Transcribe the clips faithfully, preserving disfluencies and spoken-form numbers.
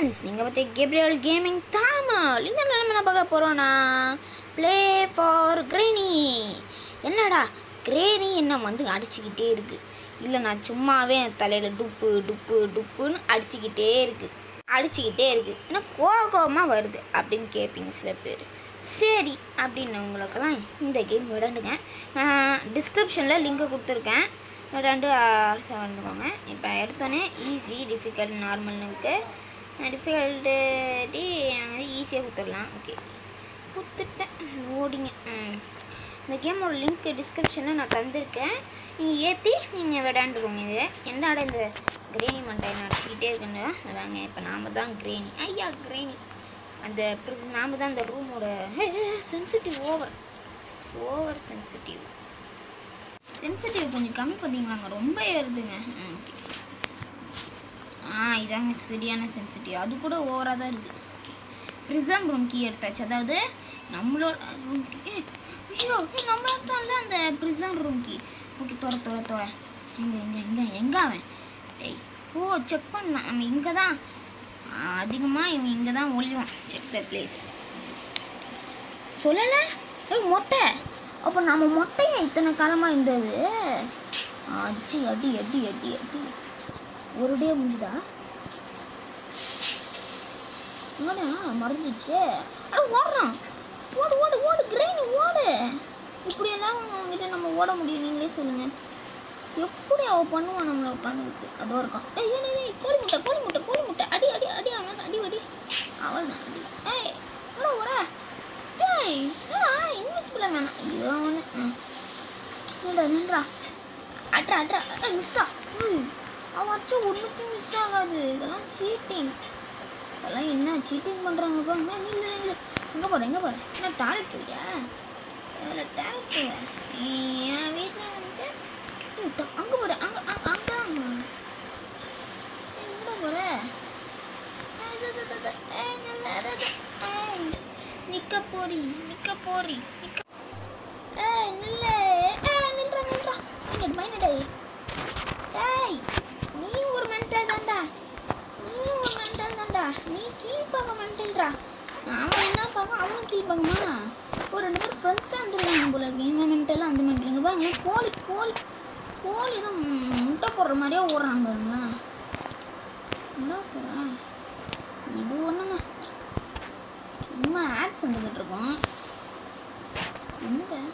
Friends, நீங்கள் பார்த்து Gabriel gaming Tamil. இந்த நிலைமை என்ன பார்க்க போகிறோன்னா, ப்ளே ஃபார் கிரேனி. என்னடா கிரேனி என்ன வந்து அடிச்சுக்கிட்டே இருக்குது? இல்லை, நான் சும்மாவே தலையில் டுப்பு டுப்பு டுப்புன்னு அடிச்சுக்கிட்டே இருக்குது அடிச்சுக்கிட்டே இருக்குது ஏன்னா கோவமாக வருது அப்படின்னு கேட்பீங்க சில பேர். சரி அப்படின்னவங்களுக்கெல்லாம் இந்த கேம் விளையாண்டுங்க. நான் டிஸ்கிரிப்ஷனில் லிங்கை கொடுத்துருக்கேன், ரெண்டு வந்துக்கோங்க. இப்போ எடுத்தோன்னே ஈஸி, டிஃபிகல்ட், நார்மல்னு இருக்குது. டிஃபிகல்ட்டி நாங்கள் வந்து ஈஸியாக கொடுத்துடலாம். ஓகே, கொடுத்துட்டேன். ஓடிங்க. இந்த கேமோட லிங்க் டிஸ்கிரிப்ஷனில் நான் தந்திருக்கேன், நீங்கள் ஏற்றி நீங்கள் விளையாண்டுக்கோங்க. இது எந்த இடம் இந்த கிரேனி மண்டை அடிச்சுக்கிட்டே இருக்குன்னு வாங்க. இப்போ நாம் தான் கிரேனி. ஐயா கிரேனி அந்த நாம் தான் அந்த ரூமோட sensitive over over sensitive sensitive கொஞ்சம் கம்மி பார்த்தீங்களாங்க, ரொம்ப ஏறுதுங்க. ஓகே, ஆ இதாங்க சரியான சென்சிட்டிவ், அது கூட ஓவராக தான் இருக்குது. ஓகே, ப்ரிசம் ரூம் கீ எடுத்தாச்சு, அதாவது நம்மளோட ரூம் கீ. ஐயோ, நம்மளோட தான் இல்லை அந்த ப்ரிசம் ரூம் கீ. ஓகே, தொட தொட தொட எங்கே எங்கே எங்கே எங்கே அவன்? டேய், ஓ செக் பண்ணலாம். நம்ம இங்கே தான் அதிகமாக இவன் இங்கே தான் ஒளிவான். செக் த பிளேஸ் சொல்லலை. ஏய் மொட்டை, அப்போ நம்ம மொட்டையை இத்தனை காலமாக இருந்தது. அடி அடி அடி அடி அடி ஒரு டே முடிஞ்சுதா? இவனா மறைஞ்சிச்சு. அட ஓடுறான், ஓடு ஓடு ஓடு கிரேனி ஓடு. இப்படியெல்லாம் அவங்ககிட்ட நம்ம ஓட முடியும்? நீங்களே சொல்லுங்கள், எப்படி அவள் பண்ணுவான் நம்மளை உட்காந்துக்கிட்டு? அதோ இருக்கான். ஏய் ஏய் கோழி முட்டை கோழி முட்டை கோழி முட்டை அடி அடி அடி அவன் அடி அடி அவள் தான் அடி. ஏய் எவ்வளோ வர? ஏய் ஆ இன்விசிபிள் வேணாம். ஐயோ அவனு நின்றா நின்றா அட்ரா அட்ரா அட்ரா மிஸ்ஸா. ம் அவன் அச்சா ஒன்றுக்கும் மிஸ் ஆகாது. இதெல்லாம் சீட்டிங். இதெல்லாம் என்ன சீட்டிங் பண்ணுறாங்கப்பா? இல்லை இல்லை எங்கே போகிறேன் எங்கே போகிறேன்? என்ன டாய்லெட் போய்யா? வேறு டாய்லெட் போவேன் என் வீட்டில் வந்து அங்கே போகிறேன். அங்கே அங்கே அங்கே எங்கே போகிற? நிற்க போறி நிற்க போறி நிற்க. ஏய் நில்ல. ஏய் நின்றா நின்றா நின்று மைனடே. ஏய் நீ ஒரு மென்டல் தான்டா, நீ ஒரு மென்டல் தான்டா. நீ கீழ்பாக மென்டல்டா. அவன் என்ன பார்க்க, அவனும் கீழ்பாகமா? ஒரு ரெண்டு பேர் ஃப்ரெண்ட்ஸாக வந்துருக்காங்க போல இருக்கு. இவன் மென்டலாக அந்த மென்டலுங்க பாருங்க. கோழி கோழி கோழி தான் முட்டை போடுற மாதிரியே ஓடுறாங்க பாருங்களேன். என்ன போகிறேன்? இது ஒன்றுங்க, சும்மா ஆட்ஸ் வந்துக்கிட்டு இருக்கோம். எங்கே?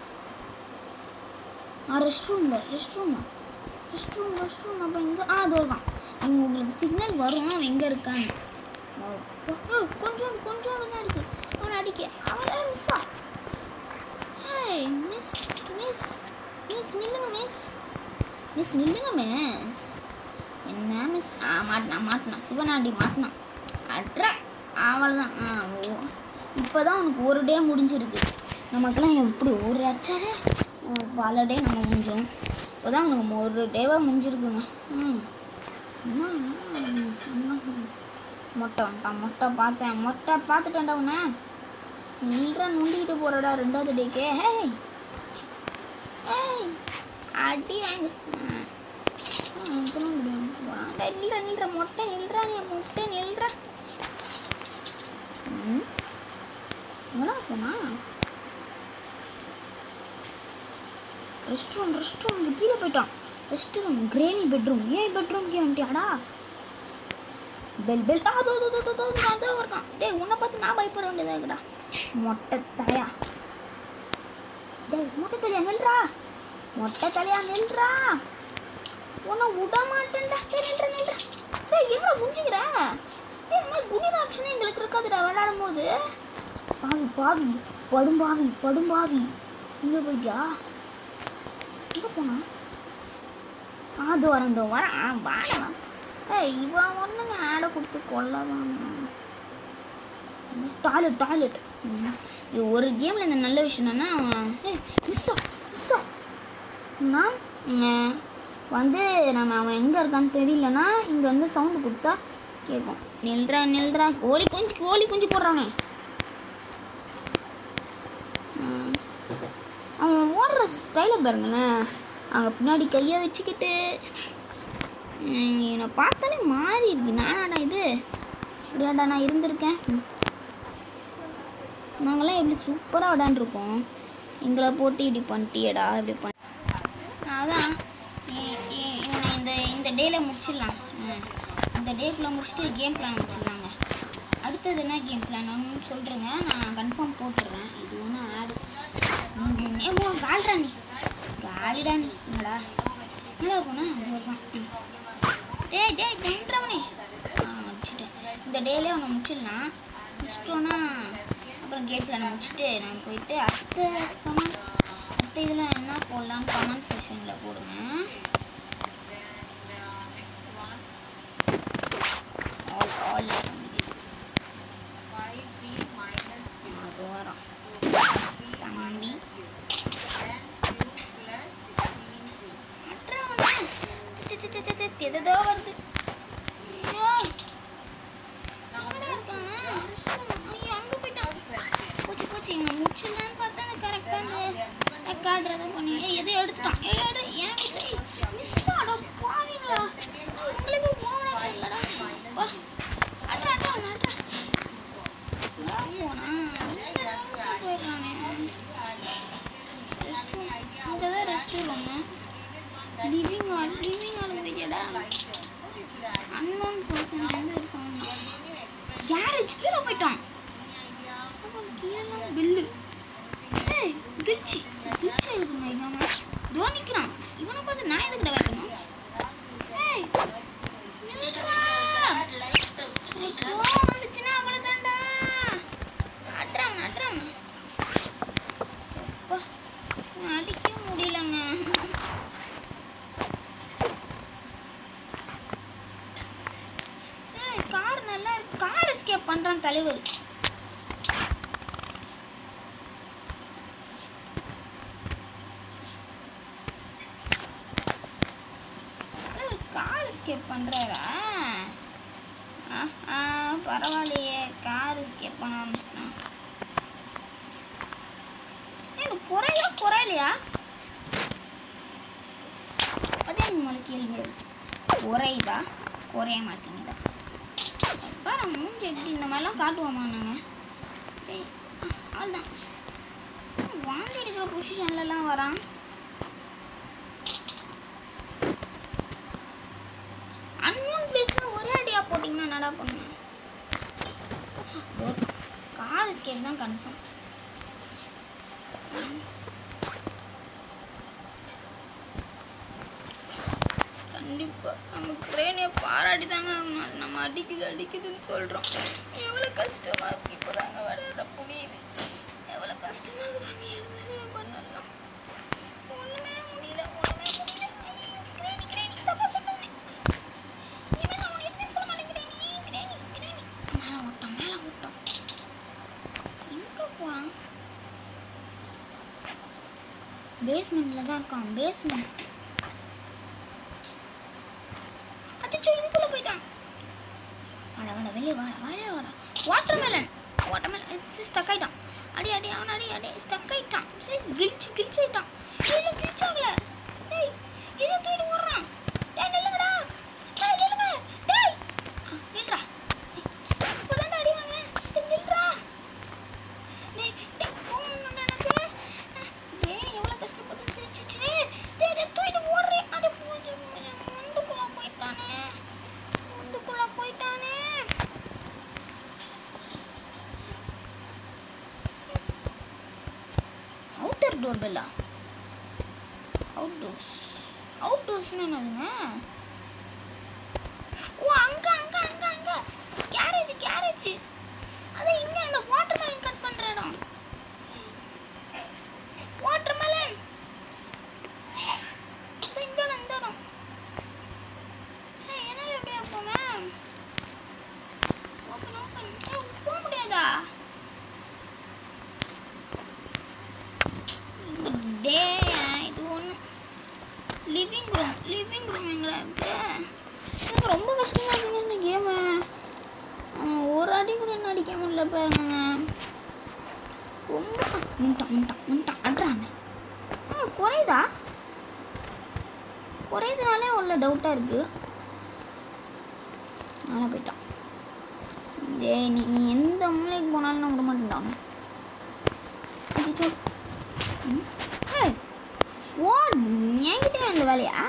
ஆ ரெஸ்ட் ரூமில் ரெஸ்ட் ரூமா ரெஸ்ட் ரூம் ரெஸ்ட் ரூம் அப்போ இங்கே ஆ அது வருவான். இங்கே உங்களுக்கு சிக்னல் வரும் அவன் எங்கே இருக்கான்னு. கொஞ்சம் கொஞ்சோண்டு தான் இருக்குது அவனை அடிக்க. அவளே மிஸ்ஸா? ஏய் மிஸ் மிஸ் மிஸ் நில்லுங்க மிஸ் மிஸ் நில்லுங்க மிஸ். என்ன மிஸ்? ஆ மாட்டினா மாட்டினா சிவனாண்டி மாட்டினான். அட்ரா அவள் தான். ஆ ஓ இப்போ தான் அவனுக்கு ஒரு டே முடிஞ்சிருக்கு. நமக்கெல்லாம் எப்படி ஒரு அச்சாலே பல டே நம்ம முடிஞ்சிடும். இப்போ தான் அவனுக்கு ஒரு டேவாக முடிஞ்சிருக்குங்க. ம் என்ன மொட்டை வந்துட்டான். மொட்டை பார்த்தேன் மொட்டை பார்த்துட்டேன்டா உன்னை. நில்றா நுண்டிக்கிட்டு போகிறடா ரெண்டாவது டேக்கே. ஹேய் ஏய் அடி வாங்க. நில்ற நில்ற மொட்டை நில்றா, நீ முட்டை நில்றா. ம் எவ்வளோ போனா? ரெஸ்ட் ரூம் ரெஸ்ட் ரூம் கீழே போயிட்டான். Rest room granny bedroom. ஏன் பெட்ரூம்க்கே வந்துட்டியாடா? பெல் பெல் அதோ அதோ இருக்கான். டேய் உன்னை பார்த்து நான் பயப்பட வேண்டியதாக இருக்குடா மொட்டை தலையா. டேய் மொட்டை தலையா நில்றா, மொட்டை தலையா நில்றா. உன்னை விட மாட்டேன்டா. நில்ற நில்ற. டேய் எவ்வளோ குஞ்சிக்கிற? டேய் இந்த மாதிரி குனிற ஆப்ஷனே எங்களுக்கு இருக்காதுடா விளையாடும் போது. பாவி பாவி படும்பாவி படும்பாவி இங்கே போயிட்டியா? எங்கே போனா? அது வரேன் இந்த வரேன். ஆ வாடலாம். ஏய் இவன் ஒன்றுங்க ஆடை கொடுத்து கொள்ளலாம். டாய்லெட் டாய்லெட் இது ஒரு கேமில் இந்த நல்ல விஷயம் என்னென்னா, ஏய் மிஸ்ஸா மிஸ்ஸா நான் வந்து நம்ம அவன் எங்கே இருக்கான்னு தெரியலன்னா இங்கே வந்து சவுண்டு கொடுத்தா கேட்கும். நில்றா நில்றா. கோழி குஞ்சு கோழி குஞ்சு போடுறானே. அவன் ஓடுற ஸ்டைலை பாருங்களேன். அங்கே பின்னாடி கையை வச்சுக்கிட்டு என்னை பார்த்தாலே மாறி இருக்கு. நானாடா இது? இப்படியாடா நான் இருந்திருக்கேன். நாங்களாம் எப்படி சூப்பராக விளையாண்டுருக்கோம். எங்களை போட்டு இப்படி பண்ணிட்டியடா இப்படி பண்ண. அதான் இவனை இந்த இந்த டேயில் முடிச்சிடலாம். இந்த டேக்குள்ளே முடிச்சுட்டு கேம் பிளான் முடிச்சிடலாங்க. அடுத்தது என்ன கேம் பிளான் ஒன்று சொல்கிறேங்க, நான் கன்ஃபார்ம் போட்டுடுறேன். இது ஒன்றும் ஆடு ஏமோ கால்டா நீ காலிடா நீ என்னடா என்னடா போனா அது வைப்பான். டேய் டேய் பண்ணுறவனே முடிச்சுட்டேன். இந்த டேலே அவனை முடிச்சிடலாம். முடிச்சிட்டோன்னா அப்புறம் கேம் பிளான் முடிச்சுட்டு நான் போயிட்டு அடுத்த கமெண்ட் அடுத்த இதில் என்ன போடலான்னு கமெண்ட் செக்ஷனில் போடுங்க. ஆல் ஆல் அது வரும் தம்பி எதோ வருது. போச்சு போச்சு இவனை முடிச்சிடலான்னு பார்த்தா அந்த கரெக்டாக அந்த காட்டுறதை பண்ணி எதை எடுத்துட்டான். ஏடு ஏன் மிஸ் ஆடா பாவீங்களா உங்களுக்கு போனா இல்லடா அட்ரா அட்ரா அட்ரா போனா போயிடலானே. இங்கே தான் rest room living hall living hall போயிட்டியாடா. அன்னோன் பர்சன் வந்து ஒரு சவுண்ட் கேரேஜ் கீழே போயிட்டான். கீழே பில்லு ஏய் கில்ச்சி கில்ச்சி ஆகுது மைகாம தோ நிற்கிறான். இவனை பார்த்து நான் எதுக்கிட்ட வைக்கணும். ஏய் கோவம் வந்துச்சுன்னா அவ்வளோதான்டா. அட்றாம அட்றாம எப்பா அடிக்க முடியலங்க. கார் நல்லா இருக்கு. கார் எஸ்கேப் பண்றான் தலைவர். கார் எஸ்கேப் பண்றாரா? பரவாயில்லையே கார் எஸ்கேப் பண்ண ஆரம்பிச்சிட்டான். எனக்கு குறையா குறையிலையா அதே உங்களுக்கு கேள்வி குறையுதா குறைய மாட்டேங்குதா? அப்பா நான் மூஞ்சி எப்படி இந்த மாதிரிலாம் காட்டுவோமா நாங்கள்? அதுதான் வாந்தி எடுக்கிற பொசிஷன்லலாம் வரான். அன்னோன் பிளேஸில் ஒரே அடியாக போட்டிங்கன்னா என்னடா பண்ணுங்க. கார் எஸ்கேப் தான் கன்ஃபார்ம். கண்டிப்பாக நம்ம கிரேனியை பாராட்டி தாங்க ஆகணும். அது நம்ம அடிக்குது அடிக்குதுன்னு சொல்கிறோம். எவ்வளோ கஷ்டமாக இருக்கு. இப்போ தாங்க விளையாட புரியுது. எவ்வளோ கஷ்டமாக வாங்க எழுதுறது பண்ணலாம். ஒன்றுமே முடியல ஒன்றுமே முடியல. கிரேனி கிரேனி தப்பா சொல்லுவேன். இனிமேல் நான் உனக்கு எதுவுமே சொல்ல மாட்டேன். கிரேனி கிரேனி கிரேனி மேலே ஓட்டம் மேலே ஓட்டம் எங்கே போகிறான்? பேஸ்மெண்ட்டில் தான் இருக்கான். பேஸ்மெண்ட் அச்சோ இதுக்குள்ளே போயிட்டான். வாடா வாடா வெளியே வாடா வாடா வாடா. Watermelon watermelon stuck ஆகிட்டான். அடி அடி அவன் அடி அடி ஸ்டக் ஆகிட்டான். சரி கிழிச்சு கிழிச்சு ஆகிட்டான். இல்லை கிழிச்சு ஆகல. டேய் இதை தூக்கிட்டு ஓடுறான். டேய் நில்லுங்கடா. டேய் நில்லுங்க. டேய் நில்றா. இப்போ தான் அடி வாங்கினேன். நில்றா. டேய் டேய் போகணும் எனக்கு. டேய் எவ்வளோ கஷ்டப்பட்டு தேய்ச்சிச்சு. டேய் இதை தூக்கிட்டு ஓடுறேன். அது போச்சு முந்துக்குள்ளே போயிட்டானே முந்துக்குள்ளே போயிட்டானே. அவுட்டர் டோர் பெல்லா அவுட்டோர்ஸ் அவுட்டோர்ஸ்னு என்னதுங்க? ஓ அங்கே அங்கே அங்கே அங்கே கேரேஜ் கேரேஜ் அது இங்கே இந்த வாட்டர் மெலன் கட் பண்ணுற இடம். வாட்டர் மெலன் இந்த இடம் இந்த இடம். என்னால் எப்படியா போவேன்? ஓப்பன் ஓப்பன் போக முடியாதா? டே இது ஒன்று லிவிங் ரூம் லிவிங் ரூம் எங்கடா இருக்கு? எனக்கு ரொம்ப கஷ்டமாக இருக்குங்க இந்த கேமு. ஒரு அடி கூட என்ன அடிக்க முடியல பாருங்க. ரொம்ப முண்டான் முண்டான் முண்டான் அட்றானே. ஆ குறையுதா? குறையுதுனாலே உள்ள டவுட்டாக இருக்குது. மேலே போயிட்டான் டேய் நீ எந்த மூலைக்கு போனாலும் நான் விட மாட்டேன்டானு. ஏய் ஓ என்கிட்டே இந்த வேலையா?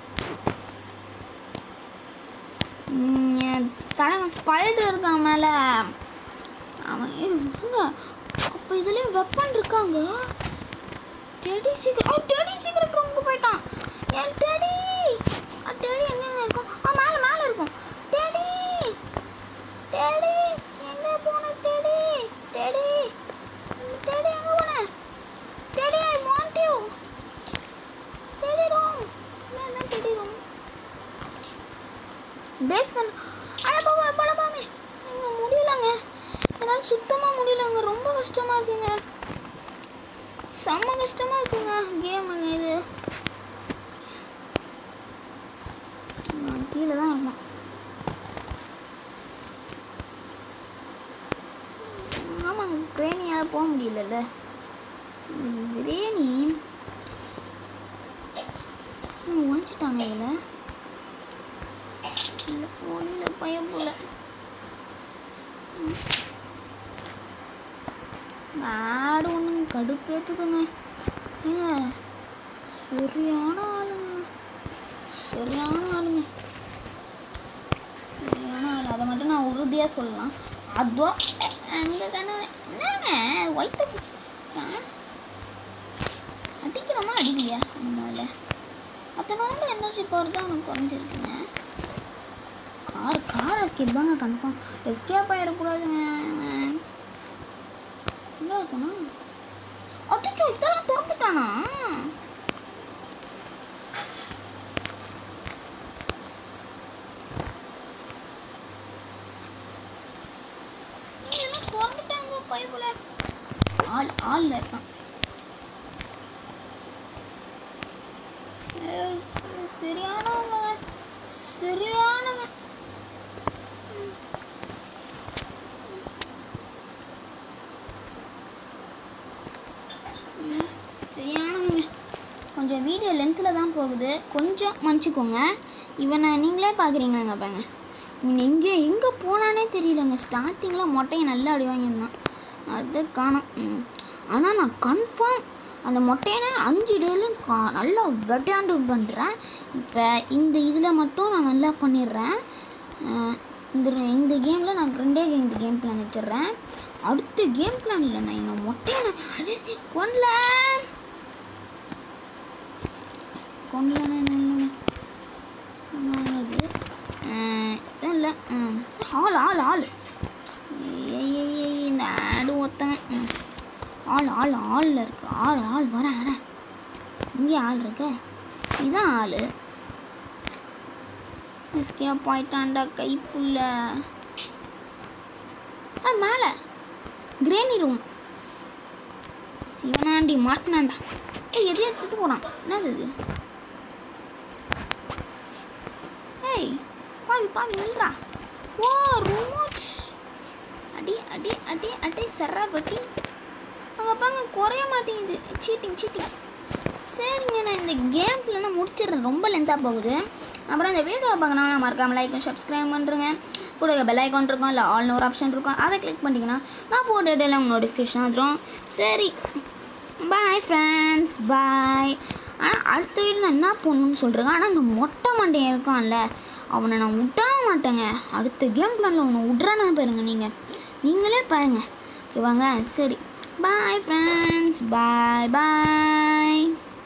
தலைவன் ஸ்பைடர் இருக்கான் மேலே. அவன் அப்போ இதுலேயும் வெப்பன் இருக்காங்க. டெடி சீக்கிரம் டெடி சீக்கிரம் ரொம்ப போயிட்டான். என் டெடி டெடி எங்கே இருக்கும்? ஆ மேலே மேலே இருக்கும். டெடி டெடி எங்கே போன? டெடி டெடி டெடி எங்கே போன? Teddy I want you. Teddy room என்ன? Teddy room basement. அட பாபா பழப்பாமே இங்கே முடியலங்க. என்னால் சுத்தமாக முடியலங்க. ரொம்ப கஷ்டமாக இருக்குங்க. செம்ம கஷ்டமாக இருக்குங்க கேமுங்க இது. கீழே தான் இருக்கும். ஆமாங்க கிரேனியால் போக முடியலல்ல. கிரேனி ஒழிச்சிட்டாங்க இதில். இல்லை ஒளியில் பயம் போல. ஆடு ஒன்றுங்க கடுப்பேற்றுக்குங்க. ஏங்க சரியான ஆளுங்க. சரியான ஆளுங்க. சரியான ஆள். அதை மட்டும் நான் உறுதியாக சொல்லலாம். அதுவா அங்கே தானே என்னங்க வைத்த அடிக்கிறோமா அடிக்கலையா? நம்மளால அத்தனோட எனர்ஜி பவர் தான் எனக்கு குறைஞ்சிருக்குங்க. கார் கார் எஸ்கேப் தாங்க கன்ஃபார்ம். எஸ்கேப் ஆகிடக்கூடாதுங்க. என்ன இருக்குண்ணா? அச்சோ இதெல்லாம் திறந்துட்டானா? இதெல்லாம் திறந்துட்டாங்க பைப்புல. ஆள் ஆள்ல இருக்கான். சரியானவங்க சரியானவங்க. சரியானவங்க. கொஞ்சம் வீடியோ லென்த்தில் தான் போகுது, கொஞ்சம் மன்னிச்சிக்கோங்க. இவனை நீங்களே பார்க்குறீங்களாங்க பாங்க. இவன் எங்கே எங்கே போனானே தெரியலங்க. ஸ்டார்டிங்கில் மொட்டையை நல்லா அடி வாங்கியிருந்தான், அது காணும். ஆனால் நான் கன்ஃபார்ம் அந்த மொட்டையை அஞ்சு டேலையும் கா நல்லா வெட்டாண்டு பண்ணுறேன். இப்போ இந்த இதில் மட்டும் நான் நல்லா பண்ணிடுறேன். இந்த இந்த கேமில் நான் ரெண்டே கேம் கேம் பிளான் வச்சிடுறேன். அடுத்த கேம் பிளான் இல்லை, நான் இன்னும் மொட்டையை நான் கொண்டல கொண்டலன்னு இது இல்லை. ஆள் ஆள் ஆள் ஏ இந்த ஆடு ஒத்தவன். ஆள் ஆள் ஆளில் இருக்கு. ஆள் ஆள் வர வர இங்கே ஆள் இருக்கு. இதுதான் ஆள். எஸ்கேப் போயிட்டான்டா கைப்புள்ள. ஆ மேலே கிரேனி ரூம். சிவனாண்டி மாட்டினாண்டா. ஏய் எதையோ எடுத்துட்டு போகிறான். என்னது இது? ஏய் பாவி பாவி நில்றா. ஓ ரிமோட். அடி அடி அடி அடி சர்ரா பட்டி. அங்கே பாங்க குறைய மாட்டேங்குது. Cheating cheating. சரிங்க நான் இந்த கேம் பிள்ளைனா முடிச்சிடுறேன், ரொம்ப லென்த்தாக போகுது. அப்புறம் இந்த வீடியோ பார்க்கணும்னா மறக்காமல் லைக்கும் சப்ஸ்கிரைப் பண்ணுறேங்க. கூட பெல் ஐக்கான் இருக்கும், இல்லை ஆல்னு ஒரு ஆப்ஷன் இருக்கும், அதை கிளிக் பண்ணிங்கன்னா நான் போட்ட டேட்டில் உங்கள் நோட்டிஃபிகேஷன் வந்துடும். சரி பாய் ஃப்ரெண்ட்ஸ் பாய். ஆனால் அடுத்த வீடு நான் என்ன பண்ணணும்னு சொல்கிறேங்க. ஆனால் இந்த மொட்டை மண்டையன் இருக்கான்ல, அவனை நான் விட மாட்டேங்க. அடுத்த கேம் பிளானில் அவனை விட்றானா பாருங்க. நீங்கள் நீங்களே பாருங்க ஓகேவாங்க. சரி பாய் ஃப்ரெண்ட்ஸ் பாய் பாய்.